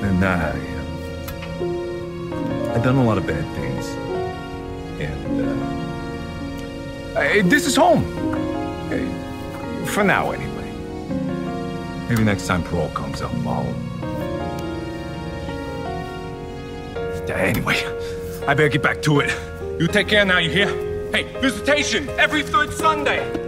And I've done a lot of bad things. And this is home. For now, anyway. Maybe next time parole comes up, Anyway, I better get back to it. You take care now, you hear? Hey, visitation every third Sunday.